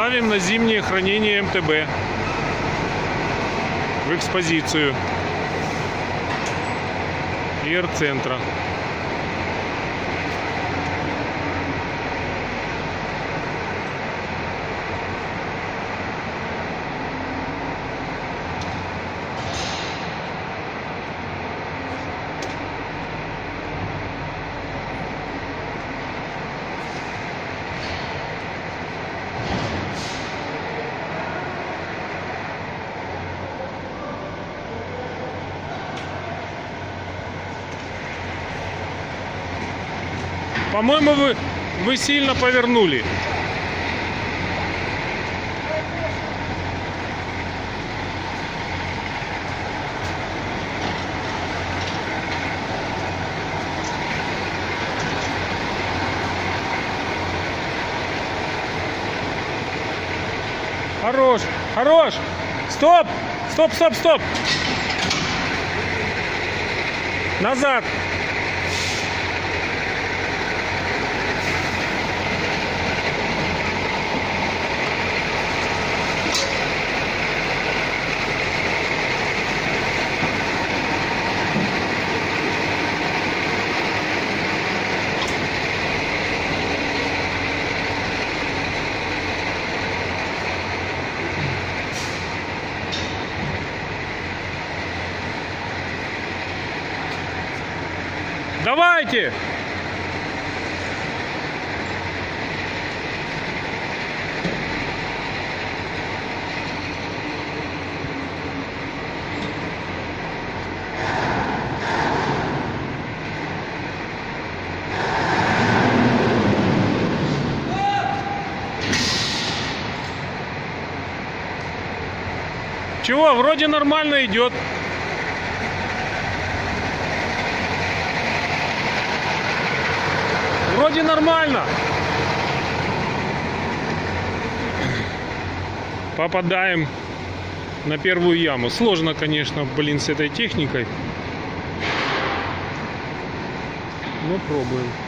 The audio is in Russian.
Ставим на зимнее хранение МТБ в экспозицию ИР-центра. По-моему, вы сильно повернули. Хорош, хорош. Стоп, стоп, стоп, стоп. Назад. Давайте! Чего? Вроде нормально идет. Вроде нормально. Попадаем на первую яму. Сложно, конечно, блин, с этой техникой. Но пробуем.